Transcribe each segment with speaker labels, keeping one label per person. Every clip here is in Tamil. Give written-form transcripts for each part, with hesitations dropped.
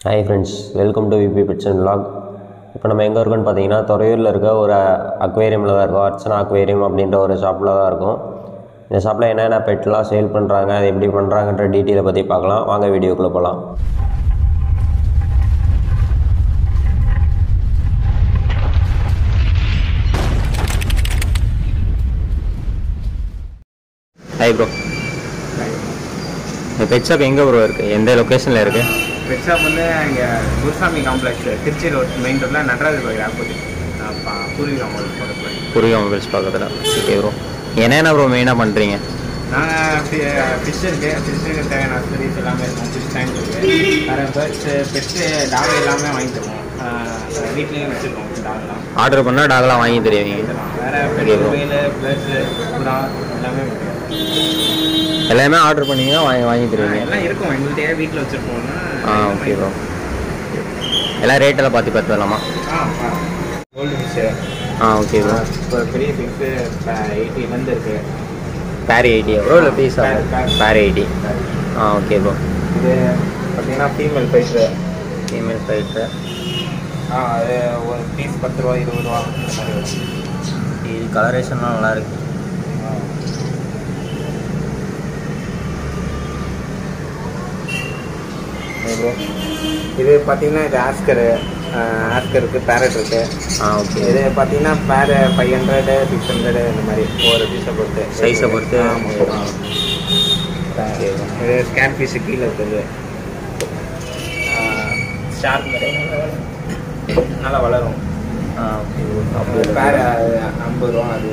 Speaker 1: Hi friends, welcome to VP Pets and Vlog. இப்போ நம்ம எங்கே இருக்கோம்னு பார்த்தீங்கன்னா துறையூரில் இருக்க ஒரு அக்வேரியமில் தான் இருக்கோம். அர்ச்சனா அக்வேரியம் அப்படின்ற ஒரு ஷாப்பில் தான் இருக்கும். இந்த ஷாப்பில் என்னென்ன பெட்லாம் சேல் பண்ணுறாங்க, அது எப்படி பண்ணுறாங்கன்ற டீட்டெயிலை பற்றி பார்க்கலாம். வாங்க வீடியோக்குள்ளே போகலாம். ஹாய் ப்ரோ, இந்த பெட் ஷாப் எங்கே ப்ரோ இருக்குது, எந்த லொக்கேஷனில் இருக்குது?
Speaker 2: பெட் ஷாப் வந்து இங்கே Gurusamy complex Trichy road main ரோட்டில் நடராஜர் கோயில் ஆப்போசிட் பூர்வீகா மொபைல்ஸ் பக்கத்தில்.
Speaker 1: பூர்வீகா மொபைல்ஸ் பக்கத்தில். ஓகே ப்ரோ, என்னென்ன ப்ரோ மெயினாக பண்ணுறீங்க?
Speaker 2: நாங்கள் ஃபிஷ் இருக்குது, ஃபிஷ்ஷுக்கு தேவையான அக்சரிஸ் எல்லாமே இருக்கும். ஃபிஷ் டேங்க் இருக்குது, வேறு பேர்ட்ஸு பெட்ஸு டாக் எல்லாமே வாங்கி தருவோம். வீட்லேயும் வச்சுருக்கோம் டாக்லாம்.
Speaker 1: ஆர்டர் பண்ணால் டாக்லாம் வாங்கி தருவீங்க?
Speaker 2: வேறு பெட் மொபைலு பேர்ட்ஸு புறா எல்லாமே
Speaker 1: எல்லாமே ஆர்டர் பண்ணிங்கன்னா வாங்கி தருவீங்க?
Speaker 2: எல்லாம் இருக்கும் எங்கள்கிட்டயே, வீட்டில் வச்சுருப்போம்னா.
Speaker 1: ஓகே ப்ரோ, எல்லாம் ரேட்டெல்லாம் பார்த்து வரலாமா?
Speaker 2: Gold fish.
Speaker 1: Okay bro.
Speaker 2: இப்போ பெரிய ஃபிஷ்ஷு 80 இருக்குது.
Speaker 1: பேர் 80 ப்ரோ இல்லை பீஸ்? பேர் 80. Okay bro.
Speaker 2: இது பார்த்தீங்கன்னா ஃபீமேல் ஃபைட்ரு.
Speaker 1: ஃபீமேல் ஃபைட்ரு.
Speaker 2: அது ஒரு பீஸ் 10 ரூபா 20 ரூபா அந்த மாதிரி வரும்.
Speaker 1: இது கலரேஷன்லாம் நல்லாயிருக்கு.
Speaker 2: இது பார்த்தீங்கன்னா இது ஆஸ்கருக்கு பேரட் இருக்குது.
Speaker 1: ஓகே.
Speaker 2: இது பார்த்தீங்கன்னா பேர் 500 600 இந்த மாதிரி ஒவ்வொரு பீஸை பொறுத்து,
Speaker 1: சைஸை பொறுத்து.
Speaker 2: இது ஸ்கேன் பீஸு கீழே இருக்குது. ஷார்ப் நல்லா வளரும்.
Speaker 1: ஓகே.
Speaker 2: பேர் 50 ரூபா அது.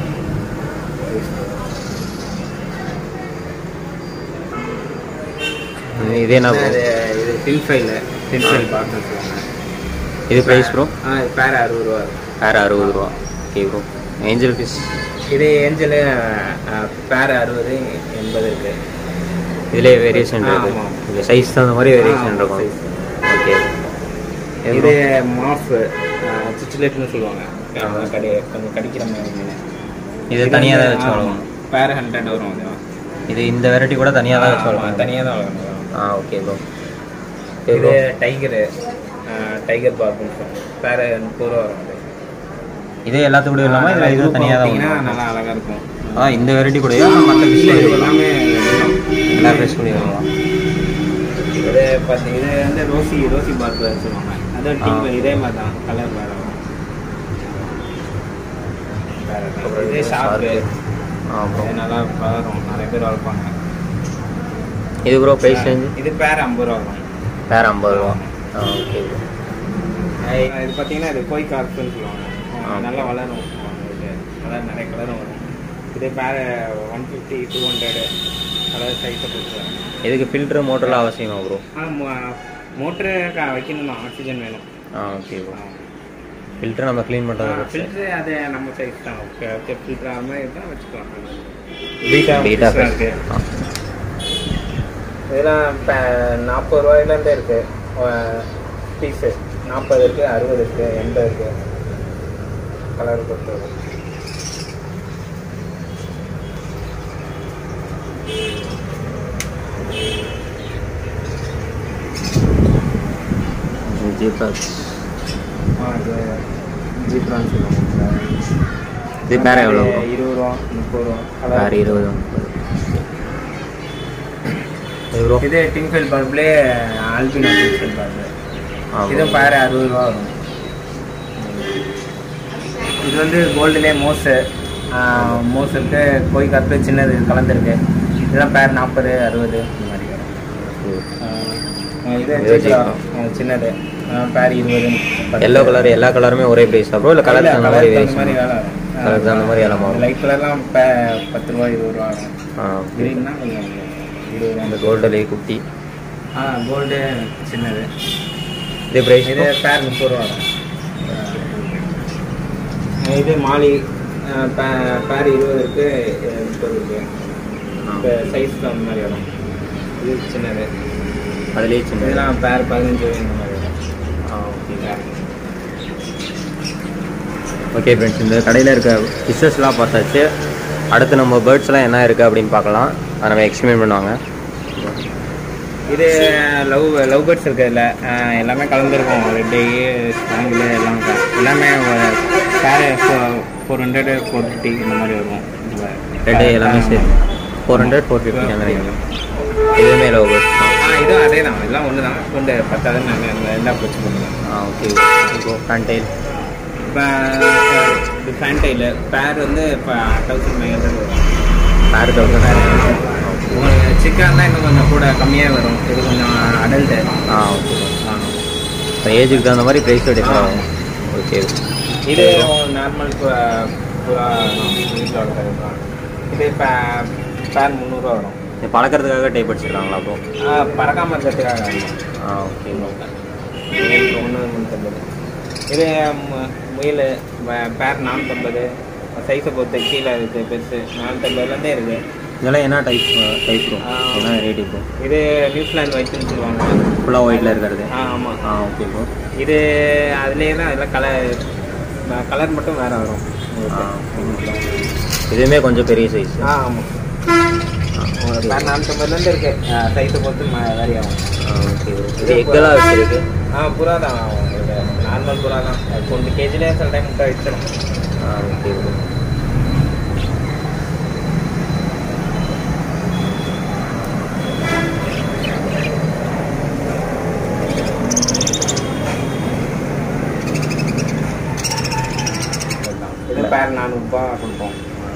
Speaker 1: இது என்ன?
Speaker 2: இது டின்ஃபைல் பார்த்து சொல்லுவாங்க.
Speaker 1: இது ப்ரைஸ் ப்ரோ?
Speaker 2: இது பேர் 60 ரூபா.
Speaker 1: பேர் 60 ரூபா. Okay bro. ஏஞ்சல் ஃபிஷ்
Speaker 2: இது ஏஞ்சலு பேர் 60 80 இருக்குது.
Speaker 1: இதிலே வேரியேஷன் இருக்குது. இது சைஸ் தகுந்த மாதிரி வேரியேஷன் இருக்கும். ஓகே.
Speaker 2: இது மாஃப் சிச்சுலேட்னு சொல்லுவாங்க, கொஞ்சம் கடிக்கிற மாதிரி.
Speaker 1: இது தனியாக தான் வச்சு வளர்க்கணும்.
Speaker 2: பேர் 100 வரும். அது
Speaker 1: இது இந்த வெரைட்டி கூட தனியாக தான் வச்சு வளர்க்கணும்.
Speaker 2: தனியாக தான் வளர்க்கணும்.
Speaker 1: Okay bro.
Speaker 2: இது டைகர் பார்க்குன்னு சொல்லுவாங்க. பேர் 30 ரூபா வரும். அது
Speaker 1: இது எல்லாத்துக்கூட இல்லாமல் இதில் இது தனியாக தான்
Speaker 2: நல்லா அழகாக இருக்கும்.
Speaker 1: இந்த வெரைட்டி கூட மற்ற ஃபிஷ்ஷில்
Speaker 2: எல்லாமே
Speaker 1: எல்லா ஃபிஷ் கூட வரலாம்.
Speaker 2: இது பார்த்து இது வந்து ரோசி பார்க்கு சொல்லுவாங்க. அது டீம் இதே மாதிரி தான், கலர் வேறு. இதே ஷார்ப்பு நல்லா வளரும், நிறைய பேர் வளர்ப்பாங்க.
Speaker 1: இது ப்ரோ ப்ரைஸ் ரேஞ்சு?
Speaker 2: இது பேர் 50 ரூபா வரும்.
Speaker 1: பேர் 50 ரூபா. Okay bro.
Speaker 2: இது பார்த்தீங்கன்னா இது கோய் கார்ப்புன்னு சொல்லுவாங்க. நல்லா வளரும். கலர் நிறைய கலரும் வரும். இது பேர் 150 200 கலர் சைஸை பொறுத்து.
Speaker 1: இதுக்கு ஃபில்ட்ரு மோட்டர்லாம் அவசியமா ப்ரோ?
Speaker 2: மோட்ரு வைக்கணும், ஆக்சிஜன் வேணும்.
Speaker 1: Okay bro. ஃபில்ட்ரு நம்ம க்ளீன் பண்ணுறது?
Speaker 2: ஃபில்ட்ரு அது நம்ம சைஸ் தான். ஓகே, ஃபில்ட்ரு அது மாதிரி தான் வச்சுக்கலாம்.
Speaker 1: பீட்டா
Speaker 2: இருக்குது. இதெல்லாம் 40 ரூபாயிலேருந்தே இருக்குது பீஸு. 40 இருக்குது, 60 இருக்குது, 80 இருக்குது. கலர் பொறுத்து வரும். ஜீப்ரான்னு சொல்லுவாங்க.
Speaker 1: இது பேர் எவ்வளோ?
Speaker 2: 20 ரூபா 30 ரூபா.
Speaker 1: பேர் 20 30.
Speaker 2: இது டின்ஃபைல் பல்ப்லேயே ஆல்பினோ டின்ஃபைல் பல்பு. இது பேர் 60 ரூபா வரும். இது வந்து கோல்டுலேயே மோஸு இருக்கு, கோய் கப்பு சின்னது கலந்துருக்கு. இதெல்லாம் பேர் 40 60 இந்த மாதிரி வரும். இது சின்னது பேர் 20.
Speaker 1: எல்லோ கலர் எல்லா கலருமே ஒரே ப்ரைஸ் ப்ரோ இல்லை கலர் அந்த மாதிரி
Speaker 2: வேலை
Speaker 1: கலர் அந்த மாதிரி எல்லாம் வரும்?
Speaker 2: லைட் கலர்லாம் 10 ரூபா 20 ரூபா வரும். கிரீன்னா கொஞ்சம் 20 ரூபா.
Speaker 1: இந்த கோல்டுலேயே குட்டி.
Speaker 2: கோல்டு சின்னது.
Speaker 1: இது ப்ரைஸ்?
Speaker 2: இது பேர் 30 ரூபா வரும். இது மாலி பேர் 20 இருக்குது, 30 இருக்குது. இப்போ சைஸ் அந்த மாதிரி வரும். இது சின்னது.
Speaker 1: அதுலேயே சின்ன.
Speaker 2: இதெல்லாம் பேர் 15 இந்த மாதிரி வரும்.
Speaker 1: ஓகே ஃப்ரெண்ட்ஸ், இந்த கடையில் இருக்க ஃபிஷ்ஷஸ்லாம் பார்த்தாச்சு. அடுத்து நம்ம பேர்ட்ஸ்லாம் என்ன இருக்குது அப்படின்னு பார்க்கலாம். அதை நம்ம எக்ஸ்பிளைன் பண்ணுவாங்க.
Speaker 2: இது லவ் பேர்ட்ஸ் இருக்குது இதில் எல்லாமே கலந்துருக்கும். ரெட்டு ஸ்பாங்கில் எல்லாமே பேர் 400 450 இந்த மாதிரி வரும்.
Speaker 1: ரெட்டு எல்லாமே சரி 400 450 அந்த மாதிரி இதுவுமே லவ் பேர்ட்ஸ் தான்.
Speaker 2: இதுவும் அதே தான், எல்லாம் ஒன்று தான். கொண்டு 10,000 நாங்கள் எல்லா வச்சு பண்ணுவோம்.
Speaker 1: ஓகே. இப்போ ஃபேன்டைல்
Speaker 2: இப்போ இது ஃபேன்டைல் பேர் வந்து இப்போ 1500 வரும்.
Speaker 1: பேர் 1500.
Speaker 2: உங்களுக்கு சிக்கன் தான் இன்னும் கொஞ்சம் கூட கம்மியாக வரும். இது கொஞ்சம் அடல்ட்டு.
Speaker 1: ஓகே. இப்போ ஏஜுக்கு தகுந்த மாதிரி ப்ரைஸ் டிஃபர் ஆகும். ஓகே.
Speaker 2: இது நார்மல் புறா வீட்டில் வளர்க்குறது. இது பேர் 300 வரும்.
Speaker 1: இது பழக்கிறதுக்காக டைப் அடிச்சிருக்காங்களா ப்ரோ?
Speaker 2: பறக்காமல் இருக்கிறதுக்காக.
Speaker 1: ஓகே.
Speaker 2: 350. இது முயல் பேர் 450. சைஸை பொறுத்து கீழே இருக்குது. பெருசு 450லேருந்தே இருக்குது.
Speaker 1: இதெல்லாம் என்ன டைப் ப்ரோ? என்ன ரேட்டு ப்ரோ?
Speaker 2: இது நியூசிலாந்து ஒயிட்னு சொல்லுவாங்க.
Speaker 1: ஃபுல்லாக ஒயிட்டில் இருக்கிறது.
Speaker 2: ஆமாம்.
Speaker 1: Okay bro.
Speaker 2: இது அதுலேயே தான் இதெல்லாம் கலர் மட்டும் வேறு வரும்.
Speaker 1: இதுவுமே கொஞ்சம் பெரிய சைஸ்.
Speaker 2: ஆமாம். பேர் 450லேருந்து இருக்குது. சைஸை பொறுத்து வேரி ஆகும்.
Speaker 1: Okay bro. இது எக்கெல்லாம் வச்சுருக்கு.
Speaker 2: புறா தான் உங்களுக்கு நார்மல் புறா தான். 20 kgலேயே சில டைம் முட்டை வச்சிடும்.
Speaker 1: Okay bro.
Speaker 2: இது பேர் 400 ரூபா கொடுப்போம்.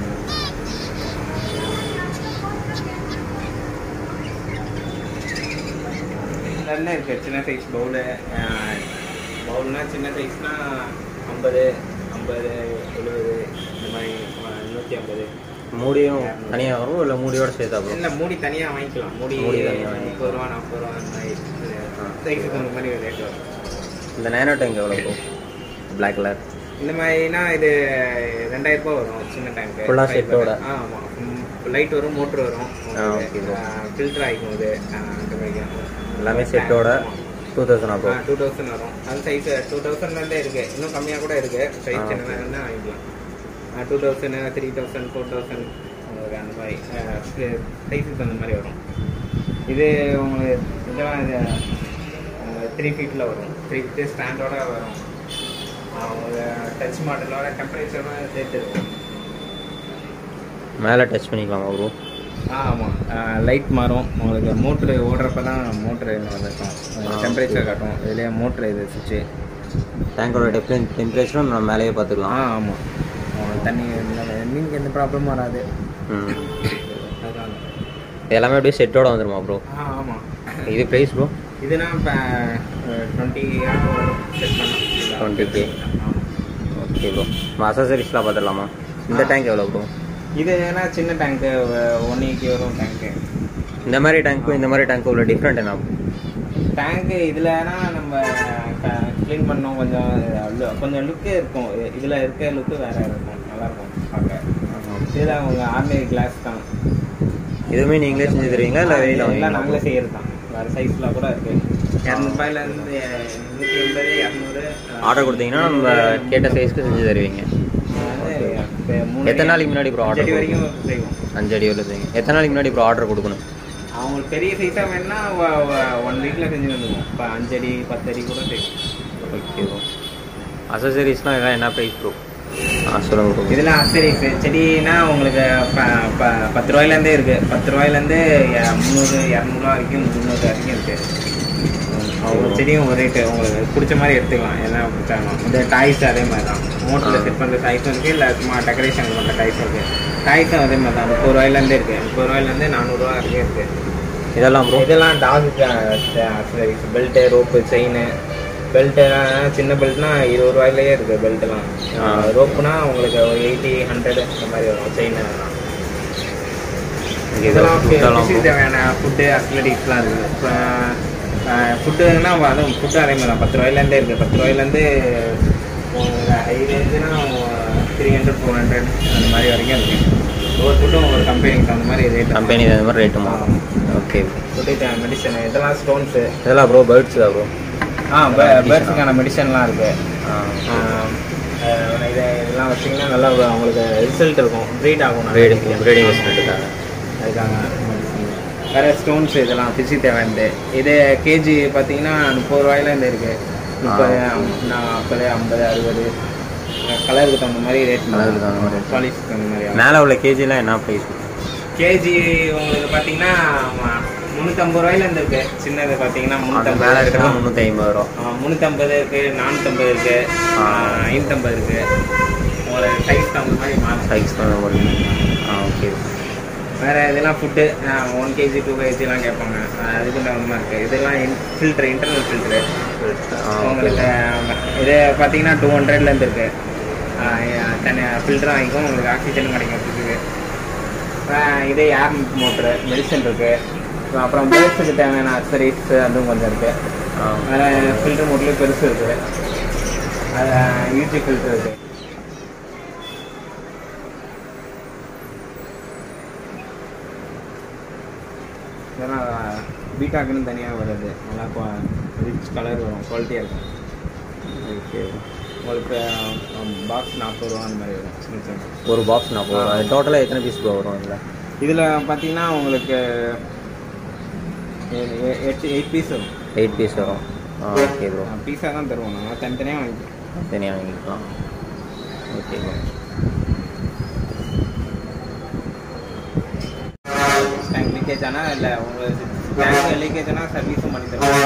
Speaker 2: என்ன இருக்குது சின்ன சைஸ் பவுல்னா சின்ன சைஸ்னால் 50 50 70 இந்த மாதிரி 150.
Speaker 1: மூடியும் தனியாக வரும் இல்லை மூடியோட சேர்த்தா ப்ரோ?
Speaker 2: இல்லை மூடி தனியாக வாங்கிக்கலாம். மூடி
Speaker 1: தனியாக
Speaker 2: 30 ரூபா 40 ரூபா அந்த மாதிரி சைஸுக்கு அந்த மாதிரி ரேட் வரும்.
Speaker 1: இந்த நேனோ டேங்க் எவ்வளோ ப்ரோ? பிளாக் கலர்
Speaker 2: இந்த மாதிரினா இது 2000 ரூபா வரும் சின்ன டேங்க்.
Speaker 1: ஃபுல்லாக செட்டோட?
Speaker 2: ஆமாம். லைட் வரும், மோட்ரு வரும், ஃபில்டர் ஆகிக்கும். இது அந்த மாதிரி
Speaker 1: எல்லாமே செட்டோட 2000 ப்ரோ?
Speaker 2: 2000 வரும். அது சைஸ் 2000லேருந்தே இருக்குது. இன்னும் கம்மியாக கூட இருக்குது. சைஸ் சின்னதாக இருந்தால் வாங்கிக்கலாம். 2000 3000 4000 உங்களுக்கு அந்த மாதிரி சைஸுக்கு அந்த மாதிரி வரும். இது உங்களுக்கு இதெல்லாம் இது 3 ஃபீட்டில் வரும். 3 ஃபீட்டு ஸ்டாண்டோட வரும். ஒரு டச் மாடலோட டெம்பரேச்சரோட சேர்த்து இருக்கும்.
Speaker 1: மேலே டச் பண்ணிக்கலாமா ப்ரோ?
Speaker 2: ஆமாம். லைட் மாறும் உங்களுக்கு. மோட்ரு ஓடுறப்ப தான் மோட்ரு வந்துருக்கும். டெம்பரேச்சர் காட்டும். இதுலேயே மோட்ரு இது சுவிட்சு.
Speaker 1: டேங்கோட டெம்பரேச்சரும் நம்ம மேலேயே பார்த்துக்கலாம்.
Speaker 2: ஆமாம். தண்ணி மீனுக்கு எந்த ப்ராப்ளமும் வராது.
Speaker 1: எல்லாமே அப்படியே செட்டோட வந்துருமா ப்ரோ?
Speaker 2: ஆமாம்.
Speaker 1: இது ப்ரைஸ் ப்ரோ?
Speaker 2: இதுனா இப்போ 20 செட் பண்ணலாம்.
Speaker 1: 20K. Okay bro. அசசரிஸ்லாம் பார்த்துடலாமா? இந்த டேங்க் எவ்வளோ ப்ரோ?
Speaker 2: இது ஏன்னா சின்ன டேங்க்கு 180 வரும் டேங்க்கு.
Speaker 1: இந்த மாதிரி டேங்க்கும் இந்த மாதிரி டேங்க்கும் உள்ள டிஃப்ரெண்ட் என்ன?
Speaker 2: டேங்க்கு இதுலனா நம்ம க்ளீன் பண்ணோம். கொஞ்சம் லுக்கு இருக்கும். இதில் இருக்க லுக்கு வேறு இருக்கும். நல்லாயிருக்கும் பார்க்க. இதில் அவங்க ஆர்டினரி கிளாஸ் தான்.
Speaker 1: இதுவுமே நீங்களே செஞ்சு தருவீங்களா இல்லை வெளியில்?
Speaker 2: எல்லாம் நாங்களே செய்கிறது தான். வேறு சைஸ்லாம் கூட இருக்குது. 200 ரூபாயிலேருந்து 180 200.
Speaker 1: ஆர்டர் கொடுத்தீங்கன்னா நம்ம கேட்ட சைஸ்க்கு செஞ்சு தருவீங்க. எத்தனை நாளைக்கு முன்னாடி ப்ரோ ஆர்டர்
Speaker 2: வரைக்கும் செய்வோம்?
Speaker 1: 5 அடி வரைக்கும் செய்யுங்க. எத்தனை நாளைக்கு முன்னாடி ப்ரோ ஆர்டர் கொடுக்கணும்?
Speaker 2: அவங்களுக்கு பெரிய சைஸாக வேணுன்னா 1 வீக்கில் செஞ்சு வந்துடுவோம். இப்போ 5 அடி 10 அடி கூட செய்வோம்.
Speaker 1: Okay bro. அசசரிஸ்னால் இதெல்லாம் என்ன ப்ரைஸ் ப்ரோ? சொல்லுங்க ப்ரோ.
Speaker 2: இதெல்லாம் அசசரிஸ் செடினா உங்களுக்கு 10 ரூபாயிலேருந்தே இருக்குது. 10 ரூபாயிலேருந்து 300 200 வரைக்கும் 300 வரைக்கும் இருக்குது. அவங்க செடியும் ஒரு ரேட்டு. உங்களுக்கு பிடிச்ச மாதிரி எடுத்துக்கலாம். எல்லாம் பிடிச்சாலும். இந்த டாய்ஸ் அதே மாதிரி தான். மோட்டரில் செட் பண்ணுற டாய்ஸும் இருக்குது. இல்லை சும்மா டெக்கரேஷன் பண்ணுற டாய்ஸும் இருக்குது. டாய்ஸும் அதே மாதிரி தான். 30 ரூபாயிலேருந்தே இருக்குது. 30 ரூபாயிலேருந்து 400 ரூபா வரைக்கும் இருக்குது.
Speaker 1: இதெல்லாம் ப்ரோ? இதெல்லாம்
Speaker 2: டாகுக்கு accessories. Belt, rope, chain. Belt சின்ன பெல்ட்னா 20 ரூபாயிலேயே இருக்குது. பெல்ட்டெல்லாம். ரோப்புனா உங்களுக்கு 80 100 இந்த மாதிரி வரும். செயின் இதெல்லாம் தேவையான ஃபுட்டு அத்லெட்டிக்ஸ்லாம் இருக்குது. இப்போ ஃபுட்டுன்னா அதுவும் ஃபுட்டு அதே மாதிரி தான். 10 ரூபாயிலேருந்தே இருக்குது. 10 ரூபாயிலேருந்து ஹை ரேஞ்சுனா 300 400 அந்த மாதிரி வரைக்கும் இருக்குது. ஒவ்வொரு ஃபுட்டும் ஒவ்வொரு கம்பெனிக்கு தகுந்த மாதிரி ரேட்.
Speaker 1: கம்பெனி அந்த மாதிரி ரேட்டு மாறும். ஓகே.
Speaker 2: ஃபுட்டு மெடிசன் இதெல்லாம் ஸ்டோன்ஸு.
Speaker 1: இதெல்லாம் ப்ரோ பேர்ட்ஸ் தான் ப்ரோ?
Speaker 2: பேர்ட்ஸுக்கான மெடிசன்லாம் இருக்குது. இதெல்லாம் வச்சிங்கன்னா நல்லா அவங்களுக்கு ரிசல்ட் இருக்கும். ப்ரீட் ஆகும்.
Speaker 1: ப்ரீடிங் ரிசல்ட்டுக்காக
Speaker 2: அதுக்காக வேறு ஸ்டோன்ஸ் இதெல்லாம் ஃபிஷ்ஷு தேவையானது. இது கேஜி பார்த்தீங்கன்னா 30 ரூபாயிலேருந்து இருக்குது. 30, 40, 50, 60 கலருக்கு தகுந்த மாதிரி ரேட்.
Speaker 1: கலருக்கு தகுந்த மாதிரி
Speaker 2: பாலிஷ்க்கு தகுந்த மாதிரி.
Speaker 1: மேலே உள்ள கேஜிலாம் என்ன ப்ரைஸ்?
Speaker 2: கேஜி உங்களுக்கு பார்த்தீங்கன்னா 350 ரூபாயிலேருந்து இருக்குது. சின்னது பார்த்தீங்கன்னா 350.
Speaker 1: மேலே இருக்கிறது 350 ரூபா.
Speaker 2: 350 இருக்குது, 450 இருக்குது, 550 இருக்குது. ஒரு சைஸ் தகுந்த மாதிரி மாறும்.
Speaker 1: சைஸ் தகுந்த மாதிரி. ஓகே.
Speaker 2: வேறு இதெல்லாம் ஃபுட்டு 1 kg 2 kgலாம் கேட்பாங்க. அதுக்கு தகுந்த மாதிரி இருக்குது. இதெல்லாம் ஃபில்ட்ரு, இன்டர்னல் ஃபில்ட்ரு உங்களுக்கு. இது பார்த்தீங்கன்னா 200லேருந்து இருக்குது. தனி ஃபில்ட்ரு வாங்கிக்கும், உங்களுக்கு ஆக்சிஜனும் கிடைக்கும் ஃபில்ட்ருக்கு. இது ஏர் மோட்ரு, மெடிசன் இருக்குது. அப்புறம் பேர்ட்ஸுக்கு தேவையான அக்சரிஸ் அதுவும் கொஞ்சம் இருக்குது. வேறு ஃபில்ட்ரு மோட்லேயும் பெருசு இருக்குது. யூஜி ஃபில்ட்ரு இருக்குது. இதெல்லாம் பீட்டாக்குன்னு தனியாக வருது. நல்லா ரிச் கலர் வரும், குவாலிட்டியாக இருக்கும்.
Speaker 1: ஓகே.
Speaker 2: உங்களுக்கு பாக்ஸ் 40 ரூபா அந்த மாதிரி வரும்.
Speaker 1: ஒரு பாக்ஸ் 40 ரூபா. டோட்டலாக எத்தனை பீஸ் வரும் இதில்?
Speaker 2: இதில் பார்த்தீங்கன்னா உங்களுக்கு 8 பீஸ் வரும்.
Speaker 1: 8 பீஸ் வரும். Okay bro.
Speaker 2: பீஸாக தான் தருவோம், நாங்கள் தனித்தனியாக வாங்கிக்கலாம்.
Speaker 1: தனியாக வாங்கிக்கலாம். Okay bro.
Speaker 2: டேங்க் லீக்கேஜ் ஆனால் இல்லை உங்களுக்கு டேங்க் லீக்கேஜ் ஆனால் சர்வீஸும் பண்ணி தருவோம்.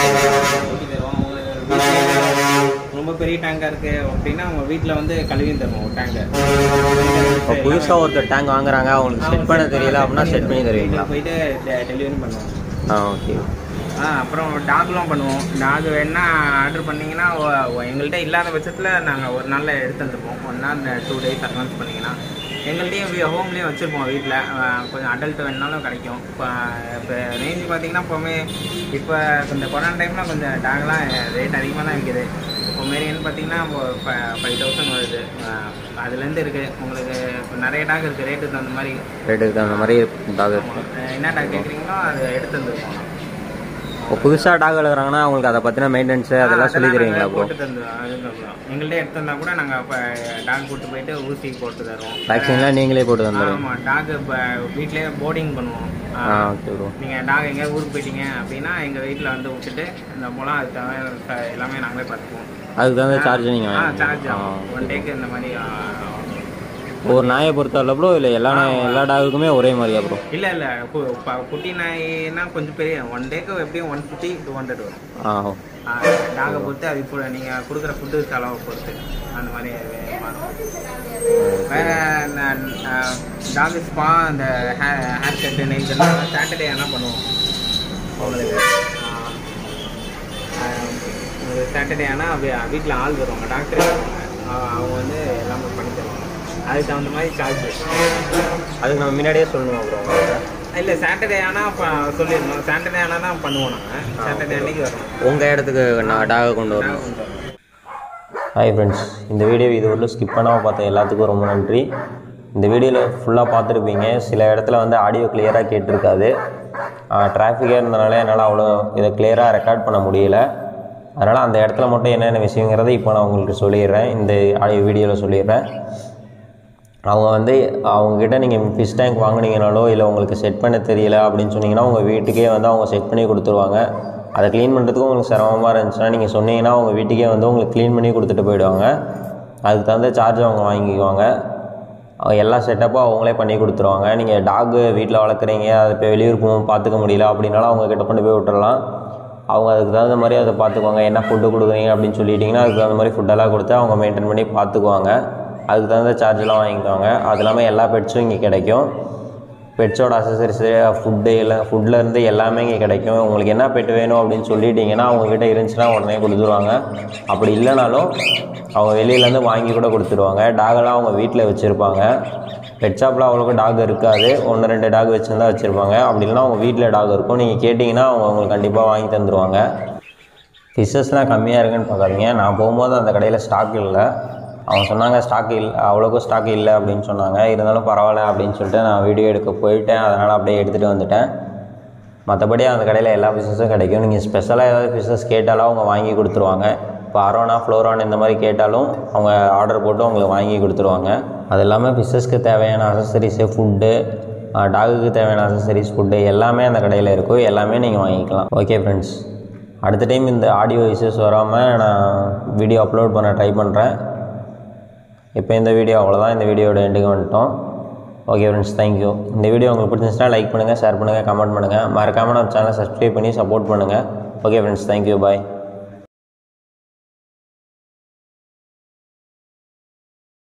Speaker 2: ரொம்ப பெரிய டேங்காக இருக்குது அப்படின்னா அவங்க வீட்டில் வந்து கழுவியும் தருவோம் ஒரு டேங்கை.
Speaker 1: இப்போ புதுசாக ஒருத்தர் டேங்க் வாங்குறாங்க, அவங்களுக்கு செட் பண்ண தெரியல அப்படின்னா செட் பண்ணி தருவீங்களா?
Speaker 2: போயிட்டு டெலிவரி பண்ணுவோம்.
Speaker 1: ஓகே.
Speaker 2: அப்புறம் டாக்லாம் பண்ணுவோம். டாக் வேணா ஆர்டர் பண்ணிங்கன்னா எங்கள்கிட்ட இல்லாத பட்சத்தில் நாங்கள் ஒரு நாளில் எடுத்து வந்துருப்போம். 1 நாள் 2 days அட்வான்ஸ் பண்ணிங்கன்னா எங்கள்கிட்டையும் ஹோம்லேயும் வச்சுருப்போம். வீட்டில் கொஞ்சம் அடல்ட் வேணுனாலும் கிடைக்கும். இப்போ ரேஞ்சு பார்த்திங்கன்னா இப்போவுமே இப்போ இந்த கொரோனா டைமில் கொஞ்சம் டாக்லாம் ரேட் அதிகமாக தான் விற்கிது. இப்போ மாரின்னு பார்த்தீங்கன்னா 5000 வருது. அதுலேருந்து இருக்குது உங்களுக்கு. இப்போ நிறைய டாக் இருக்குது, ரேட்டுக்கு தகுந்த மாதிரி.
Speaker 1: ரேட்டுக்கு தகுந்த மாதிரி டாக்
Speaker 2: என்ன டாக் கேட்குறீங்களோ அதை எடுத்து வந்துருக்கோம்.
Speaker 1: இப்போ புதுசாக டாக் வளர்க்குறாங்கன்னா அவங்களுக்கு அதை பற்றின மெயின்டெனன்ஸு அதெல்லாம் சொல்லி தருவீங்களா?
Speaker 2: போட்டு தந்துடுவோம். எங்கள்கிட்ட எடுத்து வந்தால் கூட நாங்கள் இப்போ டாக் கூட்டு போயிட்டு ஊசி போட்டு தருவோம்.
Speaker 1: வேக்சின்லாம் நீங்களே போட்டு தந்துடுவோம்.
Speaker 2: ஆமாம், டாக் இப்போ வீட்லேயே போர்டிங் பண்ணுவோம்.
Speaker 1: Okay bro.
Speaker 2: நீங்கள் டாக் எங்கேயாவது ஊருக்கு போயிட்டீங்க அப்படின்னா எங்கள் வீட்டில் வந்து விட்டுட்டு இந்த போலாம் அது தவிர எல்லாமே நாங்களே பார்த்துக்குவோம்.
Speaker 1: அதுக்கு தகுந்த சார்ஜ் நீங்கள்?
Speaker 2: சார்ஜ் ஆகும் 1 டேக்கு இந்த மாதிரி.
Speaker 1: ஒரு நாயை பொறுத்தவரை ப்ரோ இல்லை எல்லா டாகுக்குமே ஒரே மாதிரியா ப்ரோ?
Speaker 2: இல்லை குட்டி நாய்னா கொஞ்சம் பெரிய 1 டேக்கு எப்படியும் 150-200 வரும். டாகை பொறுத்து அது இப்போ நீங்கள் கொடுக்குற ஃபுட்டு செலவை பொறுத்து அந்த மாதிரி மாறும். வேறு டாக் ஸ்பா அந்த ஹேர் கட்டு நெய்ஸ் எல்லாம் சாட்டர்டே ஆனால் பண்ணுவோம். அவங்களுக்கு சாட்டர்டே ஆனால் வீட்டில் ஆள் வருவாங்க, டாக்டர் வருவாங்க. அவங்க வந்து எல்லாமே பண்ணி தருவாங்க. அதுக்கு தகுந்த மாதிரி சார்ஜ்.
Speaker 1: அதுக்கு நம்ம முன்னாடியே சொல்லணுமா ப்ரோ?
Speaker 2: இல்லை, சாட்டர்டே ஆனால் சொல்லிடணும். சாட்டர்டே ஆனால் தான் பண்ணுவோம். நாங்கள் சாட்டர்டே அன்றைக்கி வரோம்.
Speaker 1: உங்கள் இடத்துக்கு நான் டாகை கொண்டு வரணும். ஹாய் ஃப்ரெண்ட்ஸ், இந்த வீடியோ இது வரலும் ஸ்கிப் பண்ணாமல் பார்த்த எல்லாத்துக்கும் ரொம்ப நன்றி. இந்த வீடியோவில் ஃபுல்லாக பார்த்துருப்பீங்க. சில இடத்துல வந்து ஆடியோ கிளியராக கேட்டிருக்காது. டிராஃபிக்காக இருந்தனால என்னால் அவ்வளோ இதை கிளியராக ரெக்கார்ட் பண்ண முடியலை. அதனால் அந்த இடத்துல மட்டும் என்னென்ன விஷயங்கிறத இப்போ நான் உங்களுக்கு சொல்லிடுறேன். இந்த ஆடியோ வீடியோவில் சொல்லிடுறேன். அவங்க வந்து அவங்கக்கிட்ட நீங்கள் ஃபிஷ் டேங்க் வாங்கினீங்கனாலோ இல்லை உங்களுக்கு செட் பண்ண தெரியல அப்படின்னு சொன்னீங்கன்னா உங்கள் வீட்டுக்கே வந்து அவங்க செட் பண்ணி கொடுத்துருவாங்க. அதை க்ளீன் பண்ணுறதுக்கும் உங்களுக்கு சிரமமாக இருந்துச்சுன்னா நீங்கள் சொன்னீங்கன்னா அவங்க வீட்டுக்கே வந்து உங்களுக்கு க்ளீன் பண்ணி கொடுத்துட்டு போயிடுவாங்க. அதுக்கு தகுந்த சார்ஜ் அவங்க வாங்கிக்குவாங்க. எல்லா செட்டப்பும் அவங்களே பண்ணி கொடுத்துருவாங்க. நீங்கள் டாகு வீட்டில் வளர்க்குறீங்க, அது இப்போ வெளியூர் போகும் பார்த்துக்க முடியல அப்படின்னாலும் அவங்கக்கிட்ட கொண்டு போய் விட்டுறலாம். அவங்க அதுக்கு தகுந்த மாதிரி அதை பார்த்துக்குவாங்க. என்ன ஃபுட்டு கொடுக்குறீங்க அப்படின்னு சொல்லிட்டிங்கன்னா அதுக்கு தகுந்த மாதிரி ஃபுட்டெல்லாம் கொடுத்து அவங்க மெயின்டைன் பண்ணி பார்த்துக்குவாங்க. அதுக்கு தகுந்த சார்ஜெலாம் வாங்கிக்குவாங்க. அது இல்லாமல் எல்லா பெட்ஸும் இங்கே கிடைக்கும். பெட்ஸோட அசசரிஸு, ஃபுட்டு எல்லாம் ஃபுட்லேருந்து எல்லாமே இங்கே கிடைக்கும். உங்களுக்கு என்ன பெட் வேணும் அப்படின்னு சொல்லிட்டிங்கன்னா அவங்கக்கிட்ட இருந்துச்சுன்னா உடனே கொடுத்துருவாங்க. அப்படி இல்லைனாலும் அவங்க வெளியிலேருந்து வாங்கி கூட கொடுத்துருவாங்க. டாகெல்லாம் அவங்க வீட்டில் வச்சுருப்பாங்க. பெட் ஷாப்பில் அவ்வளோக்கு டாக் இருக்காது, 1-2 டாக் வச்சுருந்தா வச்சுருப்பாங்க. அப்படி இல்லைனா அவங்க வீட்டில் டாக் இருக்கும். நீங்கள் கேட்டிங்கன்னா அவங்க உங்களுக்கு கண்டிப்பாக வாங்கி தந்துடுவாங்க. ஃபிஷ்ஷஸ்லாம் கம்மியாக இருக்குன்னு பார்க்காதீங்க. நான் போகும்போது அந்த கடையில் ஸ்டாக் இல்லை. அவங்க சொன்னாங்க ஸ்டாக் இல்லை, அவ்வளோக்கும் ஸ்டாக் இல்லை அப்படின்னு சொன்னாங்க. இருந்தாலும் பரவாயில்ல அப்படின்னு சொல்லிட்டு நான் வீடியோ எடுக்க போயிட்டேன். அதனால் அப்படியே எடுத்துகிட்டு வந்துட்டேன். மற்றபடி அந்த கடையில் எல்லா ஃபிஷ்ஷஸும் கிடைக்கும். நீங்கள் ஸ்பெஷலாக ஏதாவது ஃபிஷ்ஷஸ் கேட்டாலும் அவங்க வாங்கி கொடுத்துருவாங்க. இப்போ அரோனா, ஃப்ளோரான் இந்த மாதிரி கேட்டாலும் அவங்க ஆர்டர் போட்டு உங்களுக்கு வாங்கி கொடுத்துருவாங்க. அது இல்லாமல் ஃபிஷ்ஷஸ்க்கு தேவையான அசசரிஸு, ஃபுட்டு, டாகுக்கு தேவையான அசசரிஸ் ஃபுட்டு எல்லாமே அந்த கடையில் இருக்கும். எல்லாமே நீங்கள் வாங்கிக்கலாம். ஓகே ஃப்ரெண்ட்ஸ், அடுத்த டைம் இந்த ஆடியோ இஷ்யூஸ் வராமல் நான் வீடியோ அப்லோட் பண்ண ட்ரை பண்ணுறேன். இப்போ இந்த வீடியோ அவ்வளோதான். இந்த வீடியோட எண்டுக்கு வந்துட்டோம். Okay friends, thank you. இந்த வீடியோ உங்களுக்கு பிடிச்சிருந்துச்சுன்னா லைக் பண்ணுங்கள், ஷேர் பண்ணுங்கள், கமெண்ட் பண்ணுங்கள். மறக்காமல் நம்ம சேனலை சப்ஸ்கிரைப் பண்ணி சப்போர்ட் பண்ணுங்கள். ஓகே ஃப்ரெண்ட்ஸ், தேங்க்யூ, பாய்.